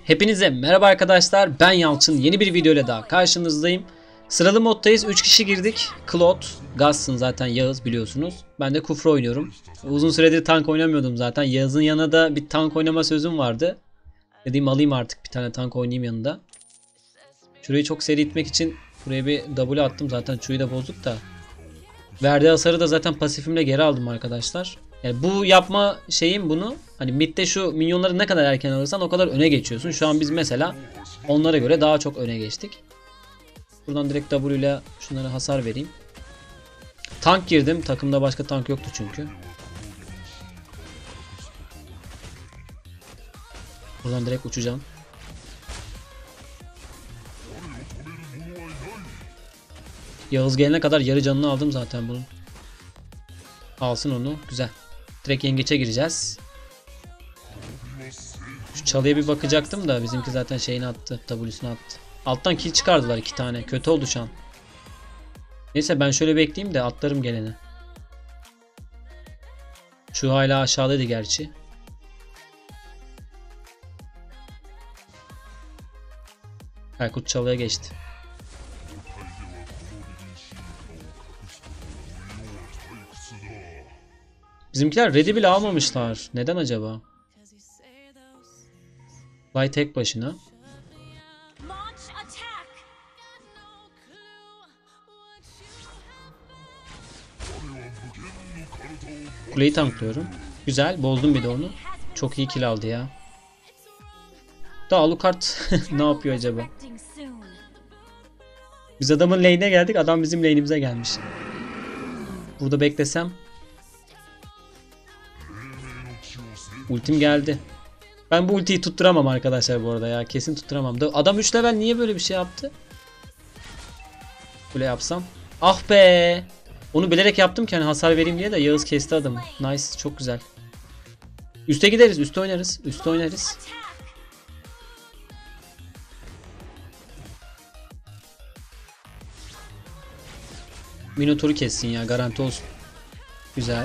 Hepinize merhaba arkadaşlar, ben Yalçın. Yeni bir video ile daha karşınızdayım. Sıralı moddayız, 3 kişi girdik. Claude, Gazsın zaten, Yağız biliyorsunuz. Ben de Kufra oynuyorum. Uzun süredir tank oynamıyordum zaten. Yağız'ın yanına da bir tank oynama sözüm vardı. Dediğim alayım artık bir tane tank oynayayım yanında. Şurayı çok seri itmek için buraya bir W attım, zaten Çu'yu da bozduk da. Verdiği hasarı da zaten pasifimle geri aldım arkadaşlar. Yani bu yapma şeyim bunu. Hani midde şu minyonları ne kadar erken alırsan o kadar öne geçiyorsun. Şu an biz mesela onlara göre daha çok öne geçtik. Buradan direkt W ile şunlara hasar vereyim. Tank girdim. Takımda başka tank yoktu çünkü. Buradan direkt uçacağım. Yağız gelene kadar yarı canını aldım zaten bunun. Alsın onu. Güzel. Direkt yengeçe gireceğiz. Şu çalıya bir bakacaktım da bizimki zaten şeyini attı. W'sunu attı. Alttan kill çıkardılar 2 tane. Kötü oldu şu an. Neyse ben şöyle bekleyeyim de atlarım gelene. Şu hala aşağıdaydı gerçi. Aykut çalıya geçti. Bizimkiler ready bile almamışlar. Neden acaba? Vay tek başına. Kuleyi tanklıyorum. Güzel. Bozdum bir de onu. Çok iyi kill aldı ya. Da Alucard ne yapıyor acaba? Biz adamın lane'e geldik. Adam bizim lane'imize gelmiş. Burada beklesem. Ultim geldi. Ben bu ultiyi tutturamam arkadaşlar bu arada ya. Kesin tutturamam. Adam 3 level niye böyle bir şey yaptı? Böyle yapsam. Ah be. Onu bilerek yaptım ki hani hasar vereyim diye de Yağız kesti adamı. Nice. Çok güzel. Üste gideriz. Üste oynarız. Üste oynarız. Minotaur'u kessin ya. Garanti olsun. Güzel.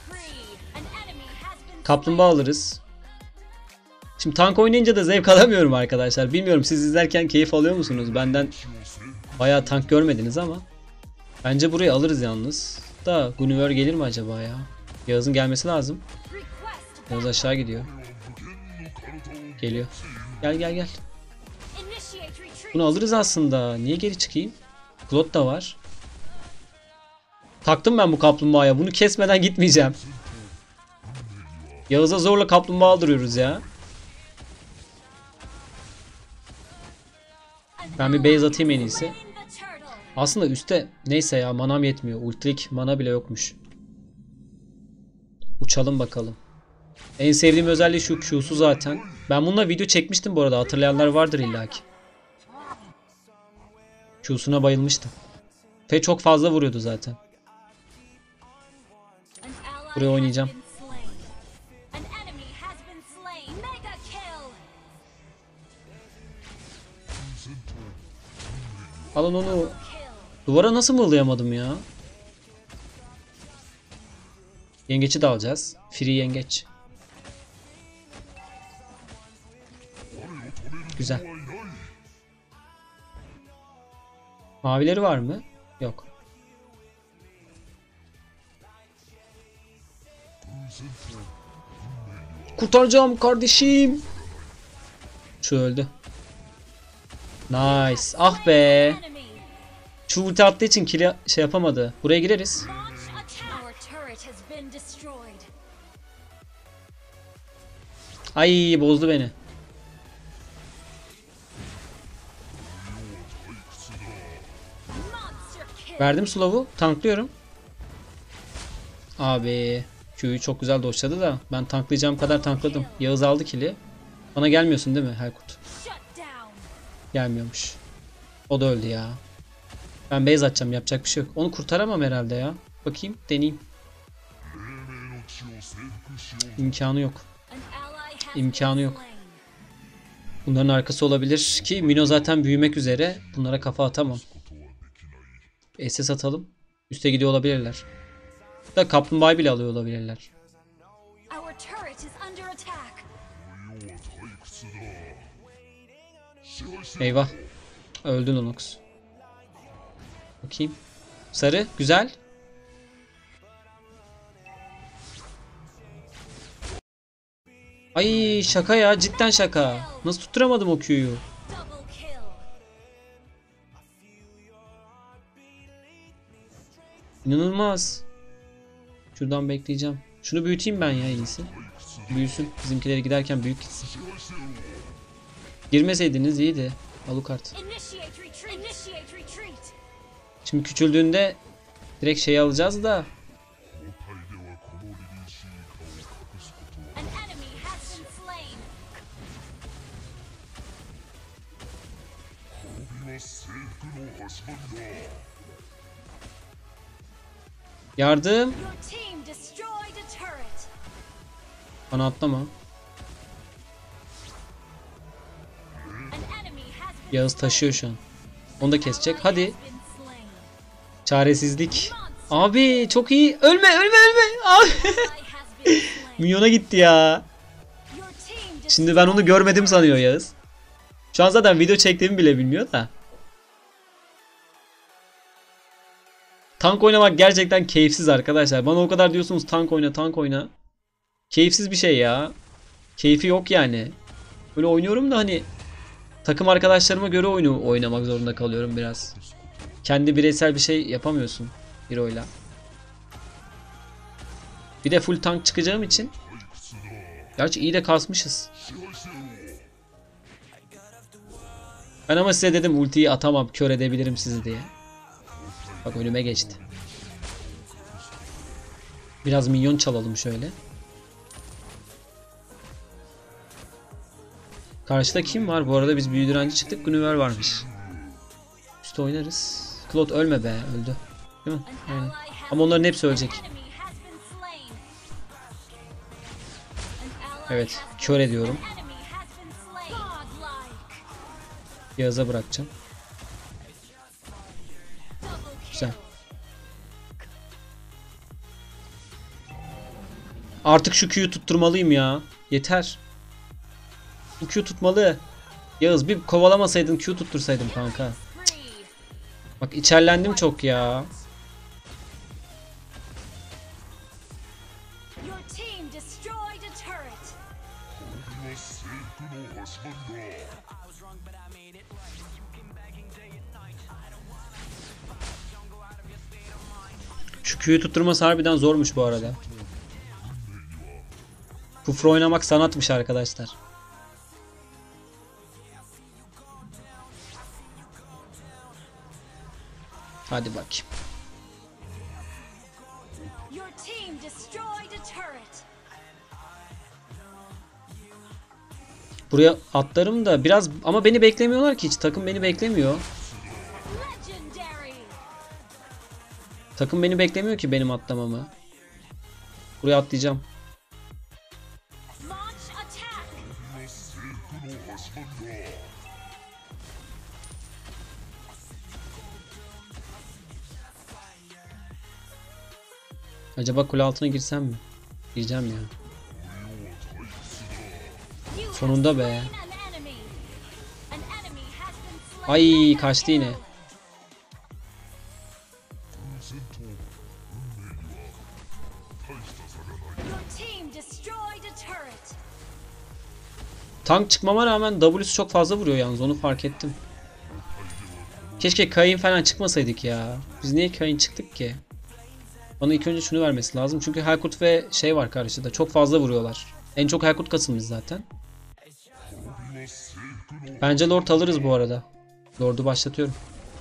Kaplumbağa alırız. Şimdi tank oynayınca da zevk alamıyorum arkadaşlar. Bilmiyorum siz izlerken keyif alıyor musunuz? Benden bayağı tank görmediniz ama. Bence burayı alırız yalnız. Da Gunivor gelir mi acaba ya? Yağız'ın gelmesi lazım. Yağız aşağı gidiyor. Geliyor. Gel gel gel. Bunu alırız aslında. Niye geri çıkayım? Claude da var. Taktım ben bu kaplumbağaya. Bunu kesmeden gitmeyeceğim. Yağız'a zorla kaplumbağa aldırıyoruz ya. Ben bir base atayım en iyisi. Aslında üstte neyse ya, manam yetmiyor. Ultilik mana bile yokmuş. Uçalım bakalım. En sevdiğim özelliği şu Q'su zaten. Ben bununla video çekmiştim bu arada. Hatırlayanlar vardır illaki. Q'suna bayılmıştım. Ve çok fazla vuruyordu zaten. Buraya oynayacağım. Alın onu. Duvara nasıl mıhlayamadım ya? Yengeç'i de alacağız. Free yengeç. Güzel. Mavileri var mı? Yok. Kurtaracağım kardeşim. Şu öldü. Nice. Ah be. Şu ulti attığı için kill şey yapamadı. Buraya gireriz. Ay bozdu beni. Verdim slow'u. Tanklıyorum. Abi. Q'yu çok güzel doşladı da. Ben tanklayacağım kadar tankladım. Yağız aldı kill'i. Bana gelmiyorsun değil mi Aykut? Gelmiyormuş. O da öldü ya. Ben base atacağım, yapacak bir şey yok. Onu kurtaramam herhalde ya. Bakayım, deneyeyim. İmkanı yok. İmkanı yok. Bunların arkası olabilir ki Mino zaten büyümek üzere. Bunlara kafa atamam. SS atalım. Üste gidiyor olabilirler. Da kaplumbağayı bile alıyor olabilirler. Eyvah. Öldün Onox. Bakayım. Sarı. Güzel. Ay şaka ya. Cidden şaka. Nasıl tutturamadım o Q'yu? İnanılmaz. Şuradan bekleyeceğim. Şunu büyüteyim ben ya en iyisi. Büyüsün. Bizimkileri giderken büyük gitsin. Girmeseydiniz iyiydi. Alucard. Şimdi küçüldüğünde direkt şeyi alacağız da. Yardım. Bana atlama. Yağız taşıyor şu an. Onu da kesecek. Hadi. Çaresizlik. Abi çok iyi. Ölme ölme ölme. Abi. Minyona gitti ya. Şimdi ben onu görmedim sanıyor Yağız. Şu an zaten video çektiğimi bile bilmiyor da. Tank oynamak gerçekten keyifsiz arkadaşlar. Bana o kadar diyorsunuz tank oyna tank oyna. Keyifsiz bir şey ya. Keyfi yok yani. Böyle oynuyorum da hani takım arkadaşlarıma göre oyunu oynamak zorunda kalıyorum biraz. Kendi bireysel bir şey yapamıyorsun hero'yla. Bir de full tank çıkacağım için. Gerçi iyi de kasmışız. Ben ama size dedim ultiyi atamam, kör edebilirim sizi diye. Bak önüme geçti. Biraz minyon çalalım şöyle. Karşıda kim var? Bu arada biz büyü direnci çıktık. Gunniver varmış. Üstü oynarız. Claude ölme be. Öldü. Değil mi? Aynen. Ama onların hepsi ölecek. Evet. Kör ediyorum. Yağız'a bırakacağım. Güzel. Artık şu Q'yu tutturmalıyım ya. Yeter. Bu Q tutmalı. Yağız bir kovalamasaydın Q tuttursaydım kanka. Cık. Bak içerlendim çok ya. Şu Q'yu tutturması harbiden zormuş bu arada. Kufra oynamak sanatmış arkadaşlar. Hadi bakayım. Buraya atlarım da biraz ama beni beklemiyorlar ki hiç. Takım beni beklemiyor. Takım beni beklemiyor ki benim atlamamı. Buraya atlayacağım. Acaba kule altına girsem mi? Gireceğim ya. Sonunda be. Ay kaçtı yine. Tank çıkmama rağmen W'su çok fazla vuruyor yalnız, onu fark ettim. Keşke Kayn falan çıkmasaydık ya. Biz niye Kayn çıktık ki? Bana ilk önce şunu vermesi lazım. Çünkü Helkurt ve şey var karşıda. Çok fazla vuruyorlar. En çok Helkurt kasılmış zaten. Bence Lord alırız bu arada. Lord'u başlatıyorum.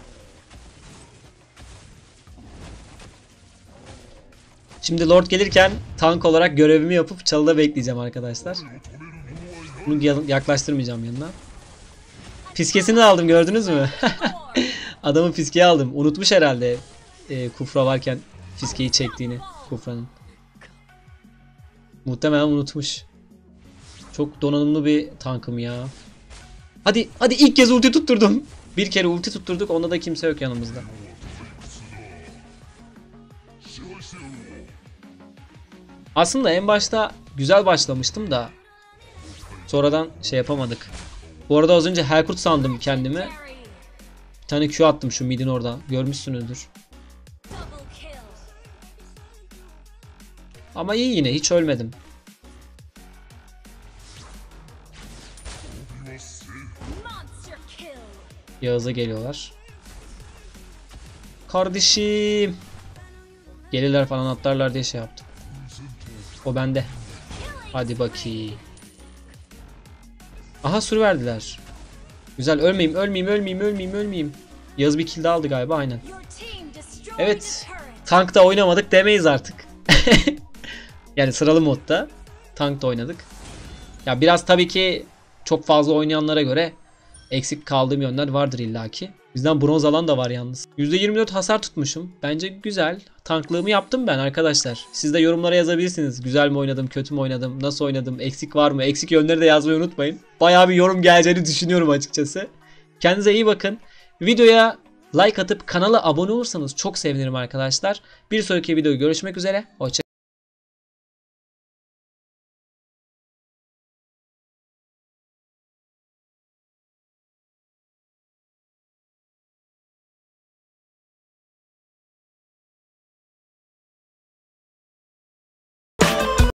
Şimdi Lord gelirken tank olarak görevimi yapıp çalıda bekleyeceğim arkadaşlar. Bunu yaklaştırmayacağım yanına. Fiskesini de aldım, gördünüz mü? Adamın fiskeyi aldım. Unutmuş herhalde Kufra varken fiskeyi çektiğini Kufra'nın. Muhtemelen unutmuş. Çok donanımlı bir tankım ya. Hadi hadi, ilk kez ulti tutturdum. Bir kere ulti tutturduk, onda da kimse yok yanımızda. Aslında en başta güzel başlamıştım da sonradan şey yapamadık. Bu arada az önce Helkurt sandım kendimi. Bir tane Q attım şu midin orada. Görmüşsünüzdür. Ama iyi yine. Hiç ölmedim. Yağız'a geliyorlar. Kardeşim. Gelirler falan atlarlar diye şey yaptım. O bende. Hadi bakayım. Aha sur verdiler. Güzel, ölmeyeyim. Yağız bir kill daha aldı galiba, aynen. Evet. Tankta oynamadık demeyiz artık. Yani sıralı modda tankta oynadık. Ya biraz tabii ki çok fazla oynayanlara göre eksik kaldığım yönler vardır illaki. Bizden bronz alan da var yalnız. %24 hasar tutmuşum. Bence güzel. Tanklığımı yaptım ben arkadaşlar. Siz de yorumlara yazabilirsiniz. Güzel mi oynadım, kötü mü oynadım, nasıl oynadım, eksik var mı? Eksik yönleri de yazmayı unutmayın. Bayağı bir yorum geleceğini düşünüyorum açıkçası. Kendinize iyi bakın. Videoya like atıp kanala abone olursanız çok sevinirim arkadaşlar. Bir sonraki videoda görüşmek üzere. Hoşça kalın.